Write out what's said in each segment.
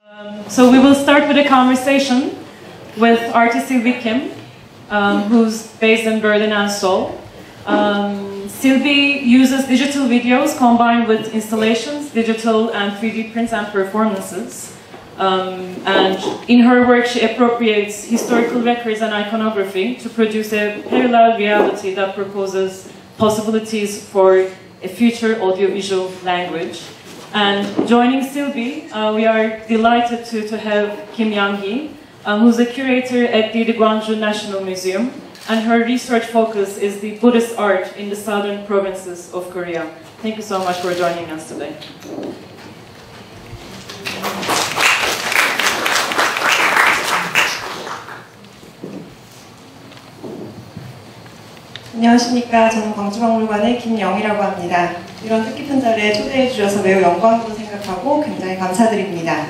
So we will start with a conversation with artist Sylvie Kim, who's based in Berlin and Seoul. Sylvie uses digital videos combined with installations, digital and 3D prints and performances. And in her work she appropriates historical records and iconography to produce a parallel reality that proposes possibilities for a future audiovisual language. And joining Sylvie, we are delighted to have Kim Young-hee, who's a curator at the Gwangju National Museum, and her research focus is the Buddhist art in the southern provinces of Korea. Thank you so much for joining us today. 안녕하십니까. 저는 광주박물관의 김영희라고 합니다. 이런 뜻깊은 자리에 초대해 주셔서 매우 영광으로 생각하고 굉장히 감사드립니다.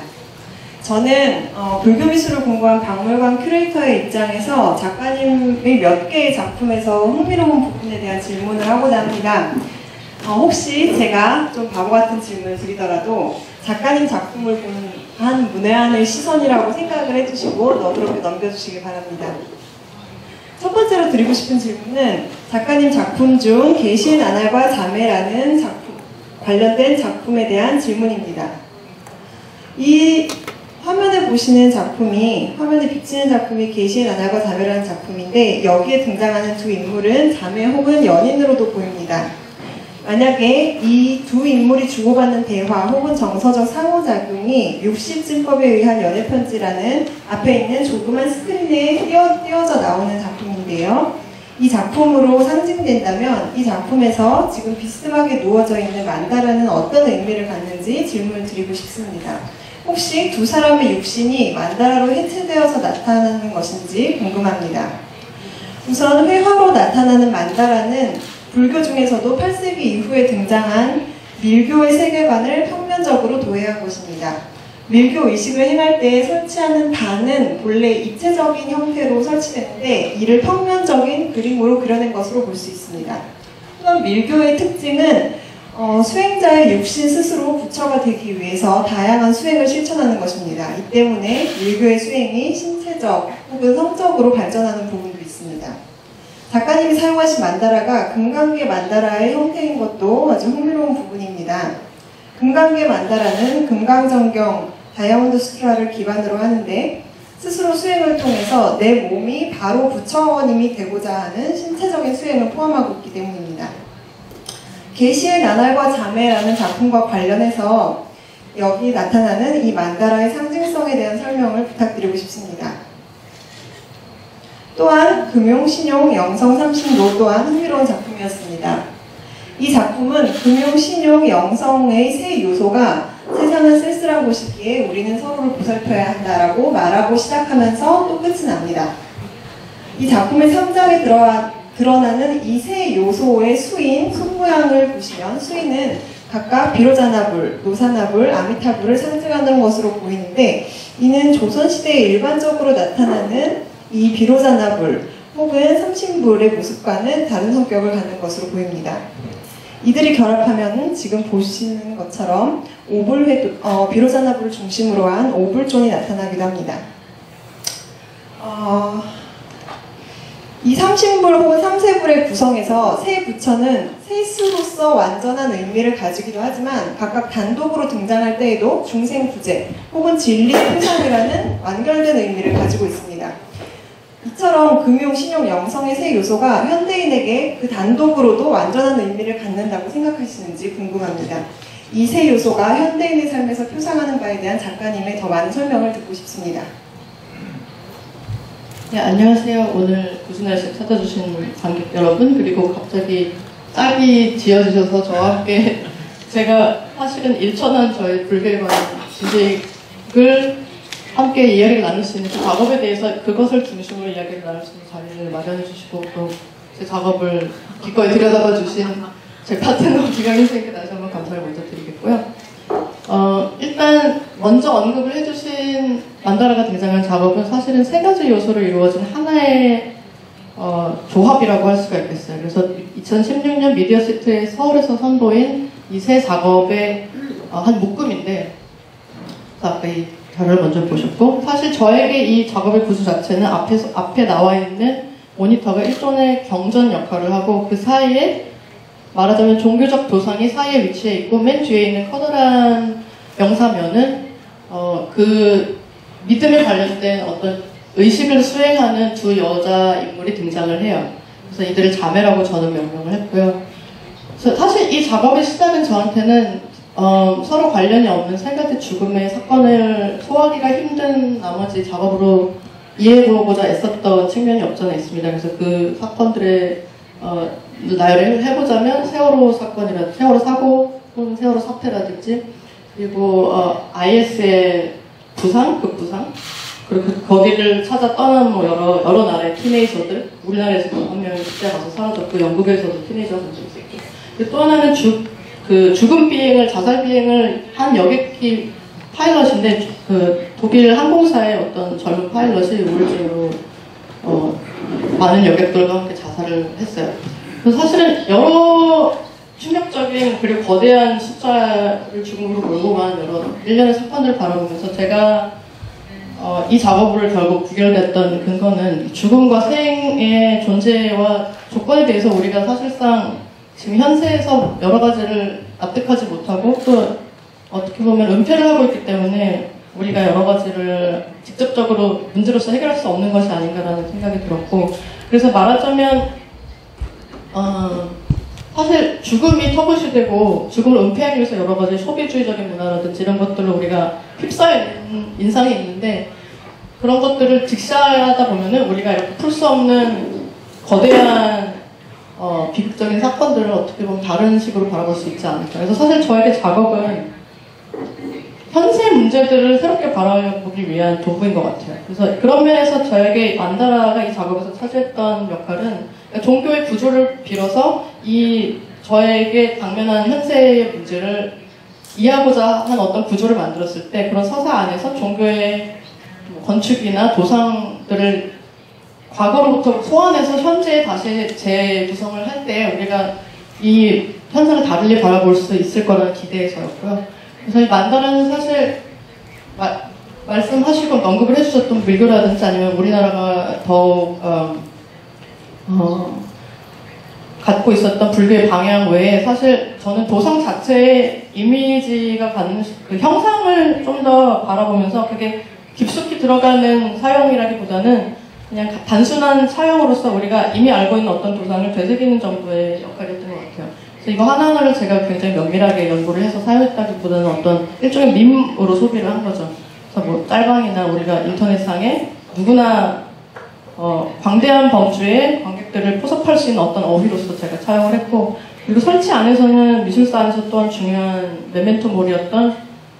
저는 불교미술을 공부한 박물관 큐레이터의 입장에서 작가님의 몇 개의 작품에서 흥미로운 부분에 대한 질문을 하고자 합니다. 혹시 제가 좀 바보 같은 질문을 드리더라도 작가님 작품을 보는 한 문외한의 시선이라고 생각을 해주시고 너그럽게 넘겨주시기 바랍니다. 첫 번째로 드리고 싶은 질문은 작가님 작품 중 계시의 나날과 자매라는 관련된 작품에 대한 질문입니다. 이 화면에 보시는 작품이, 화면에 비치는 작품이 계시의 나날과 자매라는 작품인데 여기에 등장하는 두 인물은 자매 혹은 연인으로도 보입니다. 만약에 이 두 인물이 주고받는 대화 혹은 정서적 상호작용이 60진법에 의한 연애편지라는 앞에 있는 조그만 스크린에 띄어져 나오는 작품인데요. 이 작품으로 상징된다면 이 작품에서 지금 비스듬하게 누워져 있는 만다라는 어떤 의미를 갖는지 질문을 드리고 싶습니다. 혹시 두 사람의 육신이 만다라로 해체되어서 나타나는 것인지 궁금합니다. 우선 회화로 나타나는 만다라는 불교 중에서도 8세기 이후에 등장한 밀교의 세계관을 평면적으로 도해한 것입니다. 밀교 의식을 행할 때 설치하는 반은 본래 입체적인 형태로 설치되는데 이를 평면적인 그림으로 그려낸 것으로 볼 수 있습니다. 또한 밀교의 특징은 수행자의 육신 스스로 부처가 되기 위해서 다양한 수행을 실천하는 것입니다. 이 때문에 밀교의 수행이 신체적 혹은 성적으로 발전하는 부분도 있습니다. 작가님이 사용하신 만다라가 금강계 만다라의 형태인 것도 아주 흥미로운 부분입니다. 금강계 만다라는 금강정경 다이아몬드 수트라를 기반으로 하는데 스스로 수행을 통해서 내 몸이 바로 부처님이 되고자 하는 신체적인 수행을 포함하고 있기 때문입니다. 계시의 나날과 자매라는 작품과 관련해서 여기 나타나는 이 만다라의 상징성에 대한 설명을 부탁드리고 싶습니다. 또한 금용, 신용, 영성, 삼신로 또한 흥미로운 작품이었습니다. 이 작품은 금용, 신용, 영성의 세 요소가 세상은 쓸쓸한 곳이기에 우리는 서로를 보살펴야 한다라고 말하고 시작하면서 또 끝이 납니다. 이 작품의 3장에 드러나는 이 세 요소의 수인, 손모양을 보시면 수인은 각각 비로자나불, 노사나불, 아미타불을 상징하는 것으로 보이는데 이는 조선시대에 일반적으로 나타나는 이 비로자나불 혹은 삼신불의 모습과는 다른 성격을 갖는 것으로 보입니다. 이들이 결합하면 지금 보시는 것처럼 비로자나불을 중심으로 한 오불존이 나타나기도 합니다. 이 삼신불 혹은 삼세불의 구성에서 세 부처는 세수로서 완전한 의미를 가지기도 하지만 각각 단독으로 등장할 때에도 중생부재 혹은 진리의 표상이라는 완결된 의미를 가지고 있습니다. 이처럼 금용, 신용, 영성의 세 요소가 현대인에게 그 단독으로도 완전한 의미를 갖는다고 생각하시는지 궁금합니다. 이 세 요소가 현대인의 삶에서 표상하는 바에 대한 작가님의 더 많은 설명을 듣고 싶습니다. 네, 안녕하세요. 오늘 구신 날씨 찾아주신 관객 여러분, 그리고 갑자기 짝이 지어주셔서 저와 함께 제가 사실은 일천한 저의 불교에 관한 지식을 함께 이야기를 나눌 수 있는 그 작업에 대해서 그것을 중심으로 이야기를 나눌 수 있는 자리를 마련해 주시고 또 제 작업을 기꺼이 들여다봐 주신 제 파트너 김영희 선생님께 다시 한번 감사를 먼저 드리겠고요. 일단 먼저 언급을 해주신 만다라가 등장한 작업은 사실은 세 가지 요소로 이루어진 하나의 조합이라고 할 수가 있겠어요. 그래서 2016년 미디어시트의 서울에서 선보인 이 세 작업의 한 묶음인데 아까 이 자료를 먼저 보셨고, 사실 저에게 이 작업의 구조 자체는 앞에 나와 있는 모니터가 일종의 경전 역할을 하고, 그 사이에 말하자면 종교적 도상이 사이에 위치해 있고, 맨 뒤에 있는 커다란 명사면은 그 믿음에 관련된 어떤 의식을 수행하는 두 여자 인물이 등장을 해요. 그래서 이들을 자매라고 저는 명명을 했고요. 그래서 사실 이 작업의 시작은 저한테는 서로 관련이 없는 세 가지 죽음의 사건을 소화하기가 힘든 나머지 작업으로 이해해보고자 애썼던 측면이 없잖아 있습니다. 그래서 그 사건들의 나열을 해보자면 세월호 사건이라든지 세월호 사고 또는 세월호 사태라든지, 그리고 IS의 부상, 극부상, 그리고 거기를 찾아 떠난 뭐 여러 나라의 티네이저들, 우리나라에서도 한 명이 그때 가서 사라졌고 영국에서도 티네이저가 있었고, 또 하나는 죽음 비행을, 자살 비행을 한 여객기 파일럿인데, 그 독일 항공사의 어떤 젊은 파일럿이 우울증으로 많은 여객들과 함께 자살을 했어요. 그래서 사실은 여러 충격적인 그리고 거대한 숫자를 죽음으로 몰고 간 여러 일련의 사건들을 바라보면서 제가 이 작업을 결국 부결됐던 근거는 죽음과 생의 존재와 조건에 대해서 우리가 사실상 지금 현세에서 여러 가지를 납득하지 못하고 또 어떻게 보면 은폐를 하고 있기 때문에 우리가 여러 가지를 직접적으로 문제로서 해결할 수 없는 것이 아닌가라는 생각이 들었고, 그래서 말하자면 사실 죽음이 터부시되고 죽음을 은폐하기 위해서 여러 가지 소비주의적인 문화라든지 이런 것들을 우리가 휩싸여 있는 인상이 있는데, 그런 것들을 직시하다 보면은 우리가 이렇게 풀 수 없는 거대한 비극적인 사건들을 어떻게 보면 다른 식으로 바라볼 수 있지 않을까. 그래서 사실 저에게 작업은 현세 문제들을 새롭게 바라보기 위한 도구인 것 같아요. 그래서 그런 면에서 저에게 만다라가 이 작업에서 차지했던 역할은 종교의 구조를 빌어서 이 저에게 당면한 현세의 문제를 이해하고자 한 어떤 구조를 만들었을 때, 그런 서사 안에서 종교의 건축이나 도상들을 과거로부터 소환해서 현재에 다시 재구성을 할 때 우리가 이 현상을 다르게 바라볼 수 있을 거라는 기대에서였고요. 그래서 이 만다라는 사실 말씀하시고 언급을 해주셨던 불교라든지 아니면 우리나라가 더욱 갖고 있었던 불교의 방향 외에 사실 저는 도상 자체의 이미지가 갖는 그 형상을 좀 더 바라보면서 그게 깊숙이 들어가는 사용이라기보다는 그냥 단순한 차용으로서 우리가 이미 알고 있는 어떤 도상을 되새기는 정도의 역할이었던 것 같아요. 그래서 이거 하나하나를 제가 굉장히 면밀하게 연구를 해서 사용했다기보다는 어떤 일종의 밈으로 소비를 한 거죠. 그래서 뭐 짤방이나 우리가 인터넷상에 누구나 광대한 범주의 관객들을 포섭할 수 있는 어떤 어휘로서 제가 차용을 했고, 그리고 설치 안에서는 미술사 안에서 또한 중요한 메멘토몰이었던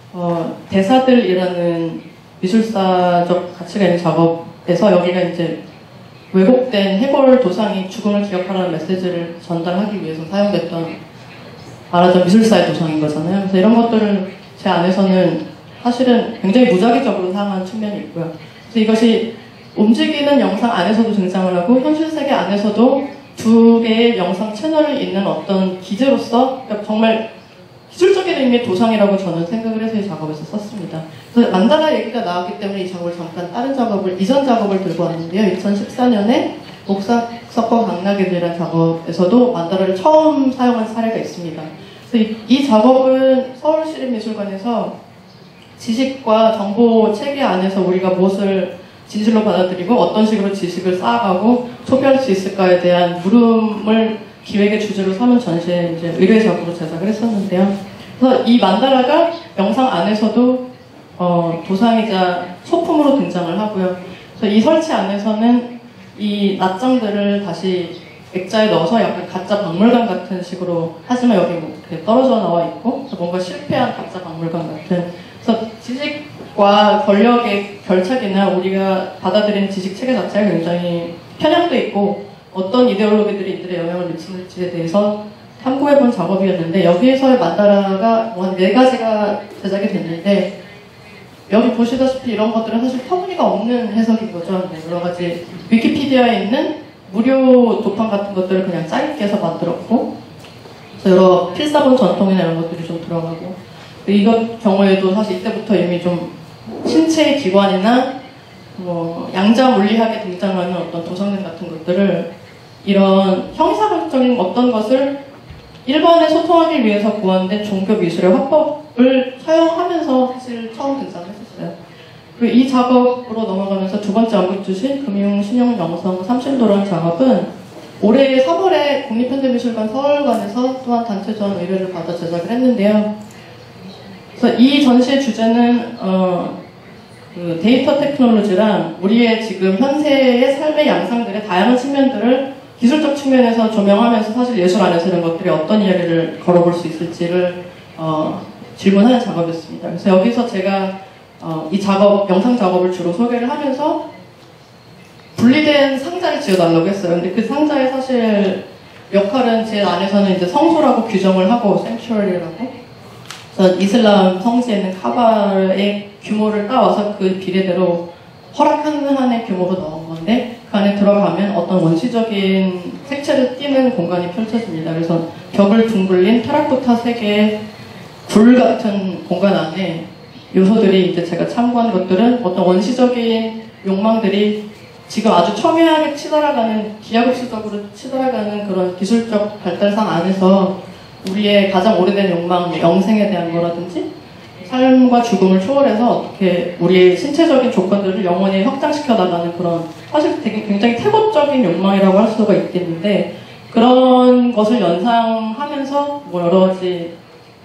대사들이라는 미술사적 가치가 있는 작업에서 여기가 이제 왜곡된 해골 도상이 죽음을 기억하라는 메시지를 전달하기 위해서 사용됐던 말하자면 미술사의 도상인 거잖아요. 그래서 이런 것들을 제 안에서는 사실은 굉장히 무작위적으로 사용한 측면이 있고요. 그래서 이것이 움직이는 영상 안에서도 등장을 하고 현실 세계 안에서도 두 개의 영상 채널이 있는 어떤 기제로서 정말 기술적인 의미의 도상이라고 저는 생각을 해서 이 작업에서 썼습니다. 그래서 만다라 얘기가 나왔기 때문에 이 작업을 잠깐 다른 작업을, 이전 작업을 들고 왔는데요. 2014년에 목사석과 강나게들이라는 작업에서도 만다라를 처음 사용한 사례가 있습니다. 그래서 이 작업은 서울시립미술관에서 지식과 정보 체계 안에서 우리가 무엇을 진실로 받아들이고 어떤 식으로 지식을 쌓아가고 소비할 수 있을까에 대한 물음을 기획의 주제로 삼은 전시에 이제 의뢰 작업으로 제작을 했었는데요. 그래서 이 만다라가 영상 안에서도 도상이자 소품으로 등장을 하고요. 그래서 이 설치 안에서는 이 낱장들을 다시 액자에 넣어서 약간 가짜 박물관 같은 식으로, 하지만 여기 뭐 이렇게 떨어져 나와 있고 뭔가 실패한 가짜 박물관 같은, 그래서 지식과 권력의 결착이나 우리가 받아들이는 지식 체계 자체가 굉장히 편향돼 있고 어떤 이데올로기들이 이들의 영향을 미치는지에 대해서 탐구해본 작업이었는데, 여기에서의 만다라가 한 4가지가 제작이 됐는데, 여기 보시다시피 이런 것들은 사실 터무니가 없는 해석인 거죠. 여러 가지 위키피디아에 있는 무료 도판 같은 것들을 그냥 짧게 해서 만들었고, 그래서 여러 필사본 전통이나 이런 것들이 좀 들어가고, 이것 경우에도 사실 이때부터 이미 좀 신체의 기관이나 뭐 양자 물리학에 등장하는 어떤 도성능 같은 것들을 이런 형이상학적인 어떤 것을 일반에 소통하기 위해서 구현된 종교 미술의 화법을 사용하면서 사실 처음 등장했었어요. 그리고 이 작업으로 넘어가면서 두 번째 언급 주신 금융 신용 영성 삼신도론 작업은 올해 3월에 국립현대미술관 서울관에서 또한 단체전 의뢰를 받아 제작을 했는데요. 그래서 이 전시의 주제는 그 데이터 테크놀로지랑 우리의 지금 현세의 삶의 양상들의 다양한 측면들을 기술적 측면에서 조명하면서 사실 예술 안에서 이런 것들이 어떤 이야기를 걸어볼 수 있을지를 질문하는 작업이었습니다. 그래서 여기서 제가 이 작업, 영상 작업을 주로 소개를 하면서 분리된 상자를 지어달라고 했어요. 근데 그 상자의 사실 역할은 제 안에서는 이제 성소라고 규정을 하고 sanctuary라고. 그래서 이슬람 성지에 있는 카바의 규모를 따와서 그 비례대로 허락하는 한의 규모로 넣은 건데 그 안에 들어가면 어떤 원시적인 색채를 띠는 공간이 펼쳐집니다. 그래서 벽을 둥글린 테라코타 색의 굴 같은 공간 안에 요소들이 이제 제가 참고한 것들은 어떤 원시적인 욕망들이 지금 아주 첨예하게 치달아가는 기하급수적으로 치달아가는 그런 기술적 발달상 안에서 우리의 가장 오래된 욕망, 영생에 대한 거라든지 삶과 죽음을 초월해서 어떻게 우리의 신체적인 조건들을 영원히 확장시켜 나가는 그런 사실 되게 굉장히 태고적인 욕망이라고 할 수가 있겠는데 그런 것을 연상하면서 뭐 여러 가지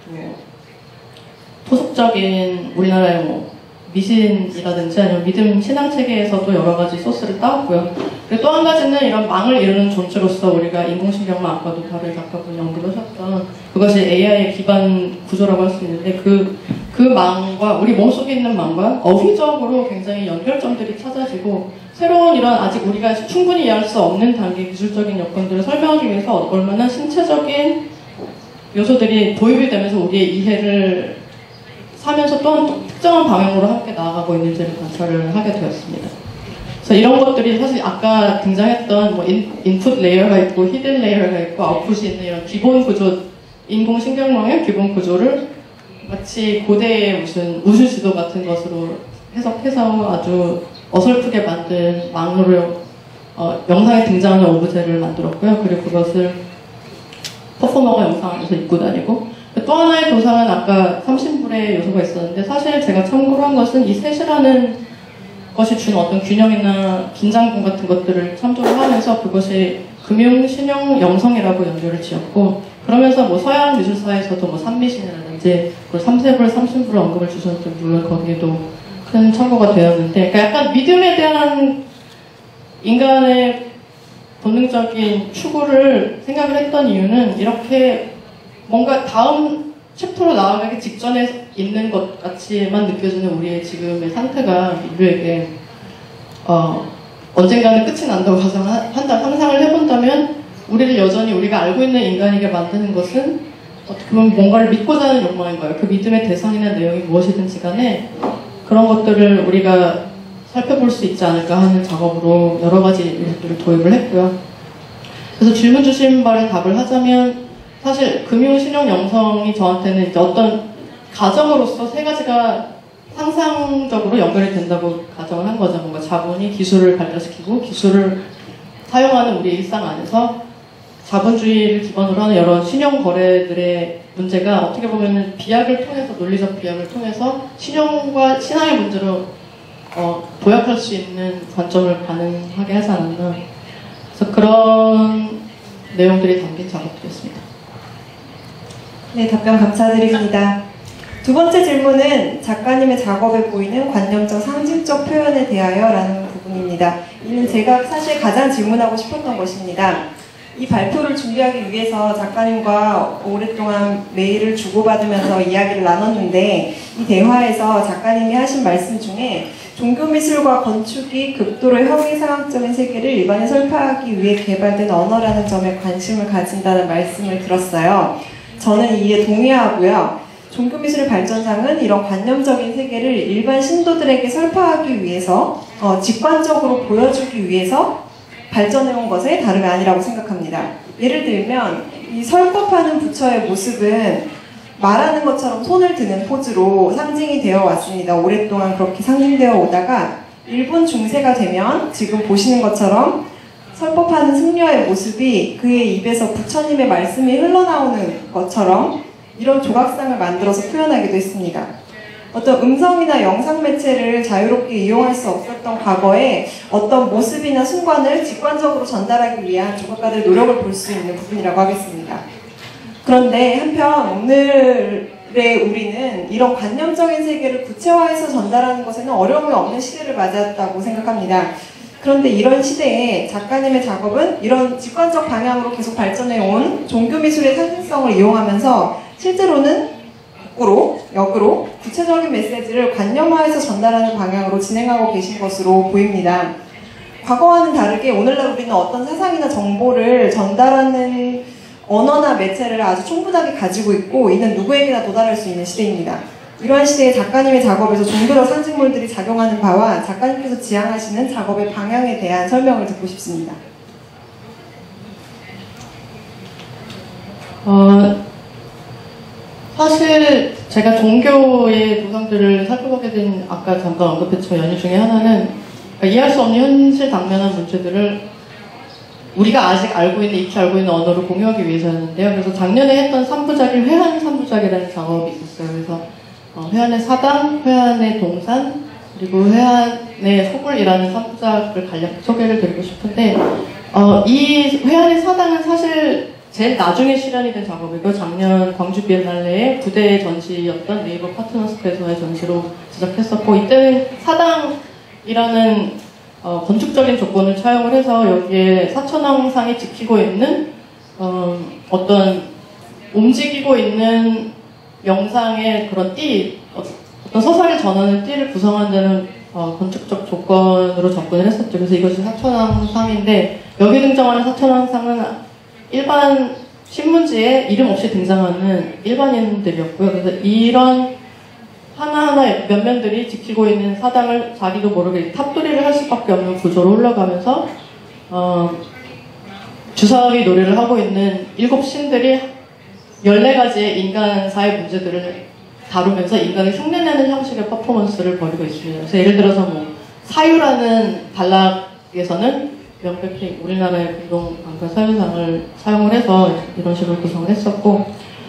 토속적인 우리나라의 뭐 미신이라든지 아니면 믿음 신앙 체계에서도 여러 가지 소스를 따왔고요. 그리고 또 한 가지는 이런 망을 이루는 존재로서 우리가 인공신경망 아까도 다른 작가분이 언급하셨던 그것이 AI의 기반 구조라고 할 수 있는데 그 망과 우리 몸속에 있는 망과 어휘적으로 굉장히 연결점들이 찾아지고 새로운 이런 아직 우리가 충분히 이해할 수 없는 단계의 기술적인 여건들을 설명하기 위해서 얼마나 신체적인 요소들이 도입이 되면서 우리의 이해를 사면서 또한 특정한 방향으로 함께 나아가고 있는지를 관찰을 하게 되었습니다. 그래서 이런 것들이 사실 아까 등장했던 뭐 인풋 레이어가 있고 히든 레이어가 있고 아웃풋이 있는 이런 기본 구조, 인공신경망의 기본 구조를 마치 고대의 무슨 우주지도 같은 것으로 해석해서 아주 어설프게 만든 망으로 영상에 등장하는 오브제를 만들었고요. 그리고 그것을 퍼포머가 영상에서 입고 다니고 또 하나의 도상은 아까 30불의 요소가 있었는데 사실 제가 참고로 한 것은 이 셋이라는 것이 주는 어떤 균형이나 긴장감 같은 것들을 참조를 하면서 그것이 금융, 신용, 영성이라고 연결을 지었고 그러면서 뭐 서양 미술사에서도 뭐 삼미신이라든지 3세불, 30불 언급을 주셨는데 물론 거기에도 큰 참고가 되었는데 그러니까 약간 믿음에 대한 인간의 본능적인 추구를 생각을 했던 이유는 이렇게 뭔가 다음 챕터로 나아가기 직전에 있는 것 같이만 느껴지는 우리의 지금의 상태가 인류에게 언젠가는 끝이 난다고 상상을 해본다면 우리를 여전히 우리가 알고 있는 인간에게 만드는 것은 어떻게 보면 뭔가를 믿고자 하는 욕망인 거예요. 그 믿음의 대상이나 내용이 무엇이든지 간에 그런 것들을 우리가 살펴볼 수 있지 않을까 하는 작업으로 여러 가지 요소들을 도입을 했고요. 그래서 질문 주신 바에 답을 하자면 사실 금융, 신용, 영성이 저한테는 이제 어떤 가정으로서 세 가지가 상상적으로 연결이 된다고 가정을 한 거죠. 뭔가 자본이 기술을 발달시키고 기술을 사용하는 우리 일상 안에서 자본주의를 기반으로 하는 여러 신용 거래들의 문제가 어떻게 보면 비약을 통해서 논리적 비약을 통해서 신용과 신앙의 문제로 도약할 수 있는 관점을 가능하게 하지 않았나. 그래서 그런 내용들이 담긴 작업들이었습니다. 네, 답변 감사드립니다. 두 번째 질문은 작가님의 작업에 보이는 관념적 상징적 표현에 대하여라는 부분입니다. 이는 제가 사실 가장 질문하고 싶었던 것입니다. 이 발표를 준비하기 위해서 작가님과 오랫동안 메일을 주고받으면서 이야기를 나눴는데 이 대화에서 작가님이 하신 말씀 중에 종교미술과 건축이 극도로 형이상학적인 세계를 일반에 설파하기 위해 개발된 언어라는 점에 관심을 가진다는 말씀을 들었어요. 저는 이에 동의하고요. 종교미술의 발전상은 이런 관념적인 세계를 일반 신도들에게 설파하기 위해서 직관적으로 보여주기 위해서 발전해온 것에 다름이 아니라고 생각합니다. 예를 들면 이 설법하는 부처의 모습은 말하는 것처럼 손을 드는 포즈로 상징이 되어 왔습니다. 오랫동안 그렇게 상징되어 오다가 일본 중세가 되면 지금 보시는 것처럼 설법하는 승려의 모습이 그의 입에서 부처님의 말씀이 흘러나오는 것처럼 이런 조각상을 만들어서 표현하기도 했습니다. 어떤 음성이나 영상 매체를 자유롭게 이용할 수 없었던 과거에 어떤 모습이나 순간을 직관적으로 전달하기 위한 조각가들의 노력을 볼 수 있는 부분이라고 하겠습니다. 그런데 한편 오늘의 우리는 이런 관념적인 세계를 구체화해서 전달하는 것에는 어려움이 없는 시대를 맞았다고 생각합니다. 그런데 이런 시대에 작가님의 작업은 이런 직관적 방향으로 계속 발전해온 종교미술의 상징성을 이용하면서 실제로는 거꾸로, 역으로 구체적인 메시지를 관념화해서 전달하는 방향으로 진행하고 계신 것으로 보입니다. 과거와는 다르게 오늘날 우리는 어떤 사상이나 정보를 전달하는 언어나 매체를 아주 충분하게 가지고 있고 이는 누구에게나 도달할 수 있는 시대입니다. 이러한 시대에 작가님의 작업에서 종교적 상징물들이 작용하는 바와 작가님께서 지향하시는 작업의 방향에 대한 설명을 듣고 싶습니다. 사실 제가 종교의 조상들을 살펴보게 된 아까 잠깐 언급했지만 연유 중에 하나는 이해할 수 없는 현실 당면한 문제들을 우리가 아직 알고 있는, 익히 알고 있는 언어로 공유하기 위해서였는데요. 그래서 작년에 했던 3부작이 회한 3부작이라는 작업이 있었어요. 그래서 회한의 사당, 회한의 동산, 그리고 회한의 소굴이라는 3부작을 간략히 소개를 드리고 싶은데 이 회한의 사당은 사실 제일 나중에 실현이 된 작업이고 작년 광주 비엔날레의 부대 전시였던 네이버 파트너스에서의 전시로 제작했었고 이때는 사당이라는 건축적인 조건을 차용을 해서 여기에 사천왕상이 지키고 있는 어떤 움직이고 있는 영상의 그런 띠, 어떤 서사를 전하는 띠를 구성한다는 건축적 조건으로 접근을 했었죠. 그래서 이것이 사천왕상인데 여기 등장하는 사천왕상은 일반 신문지에 이름 없이 등장하는 일반인들이었고요. 그래서 이런 하나하나 면면들이 지키고 있는 사당을 자기도 모르게 탑돌이를 할 수밖에 없는 구조로 흘러가면서 주사위 놀이를 하고 있는 7신들이 14가지의 인간사의 문제들을 다루면서 인간을 흉내내는 형식의 퍼포먼스를 벌이고 있습니다. 그래서 예를 들어서 사유라는 단락에서는 명백히 우리나라의 공동방파 사유상을 사용을 해서 이런 식으로 구성을 했었고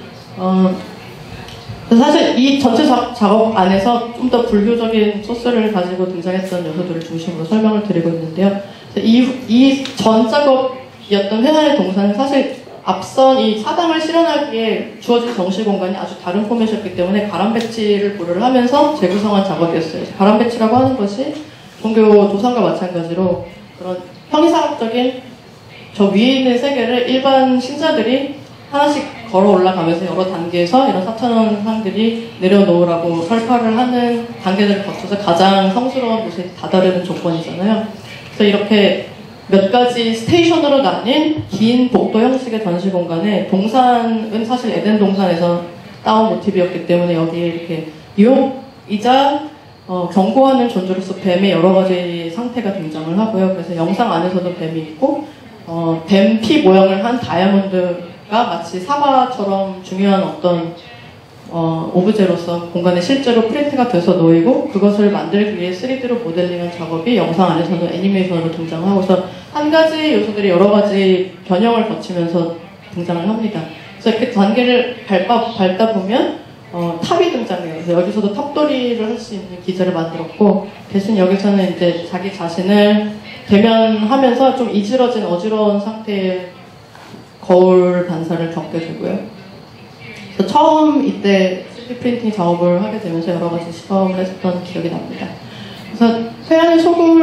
사실 이 전체 작업 안에서 좀 더 불교적인 소스를 가지고 등장했던 요소들을 중심으로 설명을 드리고 있는데요. 이 전 작업이었던 회한의 동산은 사실 앞선 이 사당을 실현하기에 주어진 정시 공간이 아주 다른 포맷이었기 때문에 가람 배치를 고려를 하면서 재구성한 작업이었어요. 가람 배치라고 하는 것이 종교 조상과 마찬가지로 그런 형이상학적인 저 위에 있는 세계를 일반 신자들이 하나씩 걸어 올라가면서 여러 단계에서 이런 사천왕상들이 내려놓으라고 설파를 하는 단계들을 거쳐서 가장 성스러운 곳에 다다르는 조건이잖아요. 그래서 이렇게 몇 가지 스테이션으로 나뉜 긴 복도 형식의 전시 공간에 동산은 사실 에덴 동산에서 따온 모티브였기 때문에 여기에 이렇게 유혹이자 경고하는 존재로서 뱀의 여러 가지 상태가 등장을 하고요. 그래서 영상 안에서도 뱀이 있고 뱀 피 모양을 한 다이아몬드가 마치 사과처럼 중요한 어떤 오브제로서 공간에 실제로 프린트가 돼서 놓이고 그것을 만들기 위해 3D로 모델링한 작업이 영상 안에서는 애니메이션으로 등장하고서 한 가지 요소들이 여러 가지 변형을 거치면서 등장을 합니다. 그래서 이렇게 단계를 밟다 보면 탑이 등장해요. 그래서 여기서도 탑돌이를 할 수 있는 기제를 만들었고 대신 여기서는 이제 자기 자신을 대면하면서 좀 이지러진 어지러운 상태의 거울 반사를 겪게 되고요. 그래서 처음 이때 3D 프린팅 작업을 하게 되면서 여러 가지 시험을 했었던 기억이 납니다. 그래서 회한의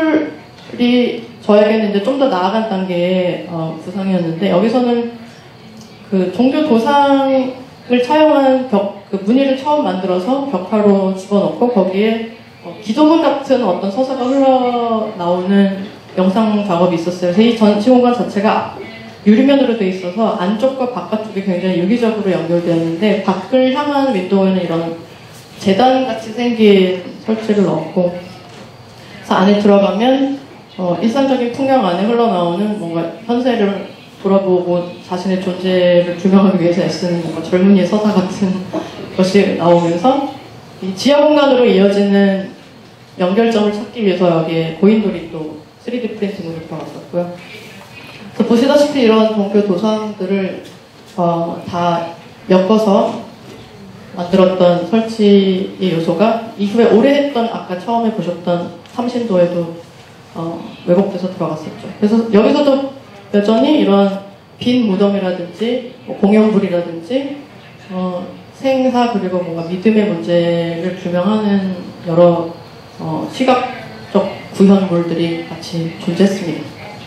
소굴이 저에게는 이제 좀 더 나아간 단계의 구상이었는데 여기서는 그 종교 도상을 차용한 그 무늬를 처음 만들어서 벽화로 집어넣고 거기에 기도문 같은 어떤 서사가 흘러나오는 영상 작업이 있었어요. 그래서 이 전시 공간 자체가 유리면으로 되어 있어서 안쪽과 바깥쪽이 굉장히 유기적으로 연결되었는데 밖을 향한 윈도우에는 이런 재단같이 생긴 설치를 넣었고 그래서 안에 들어가면 일상적인 풍경 안에 흘러나오는 뭔가 현세를 돌아보고 자신의 존재를 규명하기 위해서 애쓰는 뭔가 젊은이의 서사 같은 것이 나오면서 이 지하 공간으로 이어지는 연결점을 찾기 위해서 여기에 고인돌이 또 3D 프린팅으로 들어갔었고요. 그래서 보시다시피 이런 종교 도상들을 다 엮어서 만들었던 설치의 요소가 이후에 오래 했던 아까 처음에 보셨던 삼신도에도 왜곡돼서 들어갔었죠. 그래서 여기서도 여전히 이런 빈 무덤이라든지 공연불이라든지 생사 그리고 뭔가 믿음의 문제를 규명하는 여러 시각적 구현물들이 같이 존재했습니다.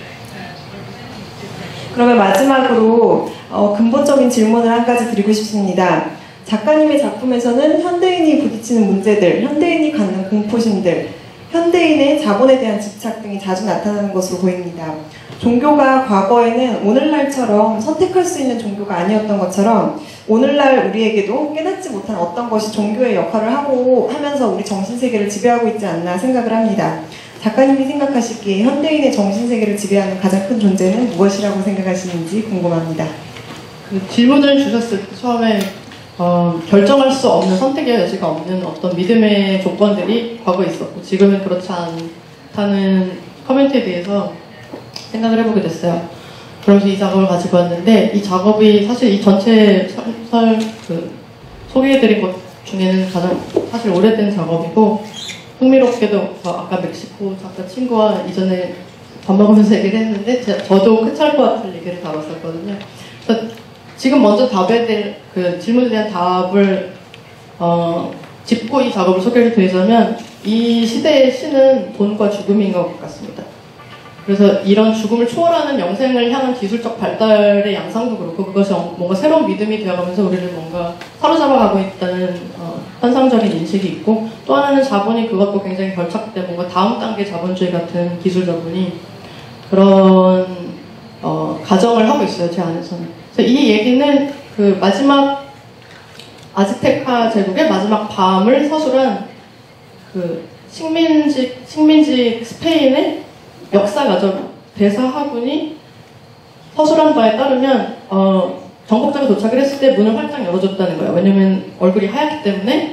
그러면 마지막으로 근본적인 질문을 한 가지 드리고 싶습니다. 작가님의 작품에서는 현대인이 부딪히는 문제들, 현대인이 갖는 공포심들, 현대인의 자본에 대한 집착 등이 자주 나타나는 것으로 보입니다. 종교가 과거에는 오늘날처럼 선택할 수 있는 종교가 아니었던 것처럼 오늘날 우리에게도 깨닫지 못한 어떤 것이 종교의 역할을 하면서 우리 정신세계를 지배하고 있지 않나 생각을 합니다. 작가님이 생각하시기에 현대인의 정신세계를 지배하는 가장 큰 존재는 무엇이라고 생각하시는지 궁금합니다. 그 질문을 주셨을 때 처음에 결정할 수 없는 선택의 여지가 없는 어떤 믿음의 조건들이 과거에 있었고 지금은 그렇지 않다는 커멘트에 대해서 생각을 해보게 됐어요. 그래서 이 작업을 가지고 왔는데 이 작업이 사실 이 전체 소개해드린 것 중에는 가장 사실 오래된 작업이고 흥미롭게도 아까 멕시코 작가 친구와 이전에 밥 먹으면서 얘기를 했는데 저도 크찰코아틀 얘기를 다뤘었거든요. 그래서 지금 먼저 답에 대한 그 질문에 대한 답을 짚고 이 작업을 소개를 드리자면 이 시대의 신은 돈과 죽음인 것 같습니다. 그래서 이런 죽음을 초월하는 영생을 향한 기술적 발달의 양상도 그렇고 그것이 뭔가 새로운 믿음이 되어가면서 우리를 뭔가 사로잡아가고 있다는 환상적인 인식이 있고 또 하나는 자본이 그것도 굉장히 결착된 뭔가 다음 단계 자본주의 같은 기술 자본이 그런 가정을 하고 있어요. 제 안에서는. 그래서 이 얘기는 그 마지막 아즈테카 제국의 마지막 밤을 서술한 그 식민지 스페인의 역사가죠. 대사하군이 서술한 바에 따르면 정복자가 도착을 했을 때 문을 활짝 열어줬다는 거예요. 왜냐면 얼굴이 하얗기 때문에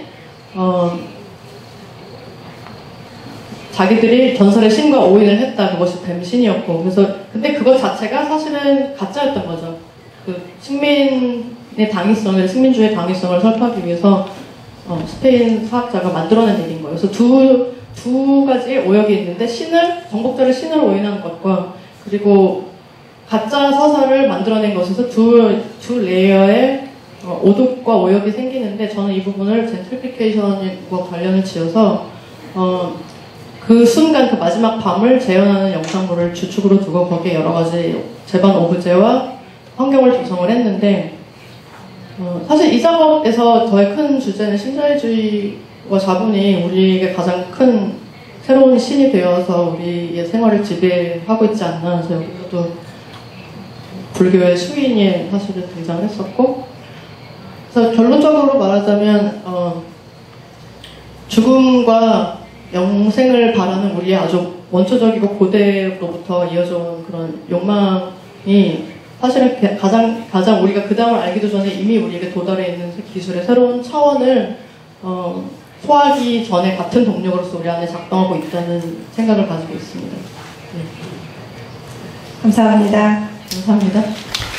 자기들이 전설의 신과 오인을 했다. 그것이 뱀신이었고 그래서 근데 그것 자체가 사실은 가짜였던 거죠. 그 식민의 당위성을 식민주의 당위성을 설파하기 위해서 스페인 사학자가 만들어낸 얘기인 거예요. 그래서 두 가지의 오역이 있는데 정복자를 신으로 오인한 것과 그리고 가짜 서사를 만들어낸 것에서 두 레이어의 오독과 오역이 생기는데 저는 이 부분을 젠트리피케이션과 관련을 지어서 그 순간 그 마지막 밤을 재현하는 영상물을 주축으로 두고 거기에 여러 가지 재반 오브제와 환경을 조성을 했는데 사실 이 작업에서 저의 큰 주제는 신자유주의와 자본이 우리에게 가장 큰 새로운 신이 되어서 우리의 생활을 지배하고 있지 않나. 그래서 여기서도 불교의 수인이 사실은 등장을 했었고 그래서 결론적으로 말하자면 죽음과 영생을 바라는 우리의 아주 원초적이고 고대로부터 이어져온 그런 욕망이 사실은 가장 우리가 그 다음을 알기도 전에 이미 우리에게 도달해 있는 기술의 새로운 차원을 소화하기 전에 같은 동력으로서 우리 안에 작동하고 있다는 생각을 가지고 있습니다. 네. 감사합니다. 감사합니다.